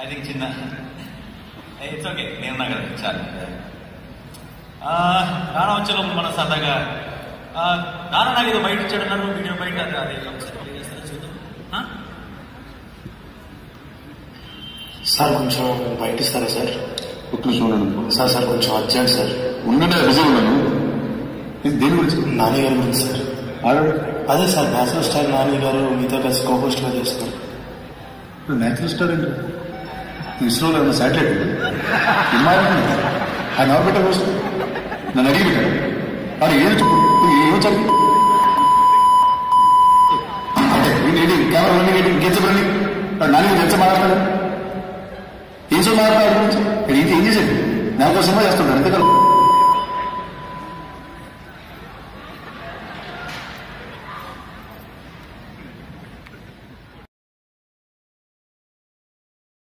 అది చిన్న it's okay, నేనున్నా కదా చాలు. రానా వచ్చేలో మన సరదాగా రానా నాకు ఏదో బయట ఇచ్చాడన్నారు, వీడియో బయట అది చూద్దాం. సార్ కొంచెం బయట ఇస్తారా సార్? ఒక్క నిమిషం ఉన్నాను సార్. సార్ కొంచెం అర్జెంట్ సార్. ఉన్నదే బిజీ ఉన్నాను. దేని గురించి? నాని గారి గురించి సార్. అదే సార్, నేషనల్ స్టార్ నాని గారు మీతో కలిసి కోపోస్ట్ గా చేస్తున్నారు. నేషనల్ స్టార్ ఏంటి? ఇస్రోలో ఏమన్నా శాటిలైట్ ఆయన ఆర్బిటర్ కోసం నన్ను అడిగి పెట్టాడు. అది ఏం చెప్పు, ఏమొచ్చారు అంటే కెమెరా రన్నింగ్ ఏంటి, ఇంకేం రండి నాని ఎంత మాట్లాడతాడు, ఏం సో మాట్లాడారు గురించి ఏం చేసేది? నాకు సినిమా చేస్తున్నాడు అంతేకాదు.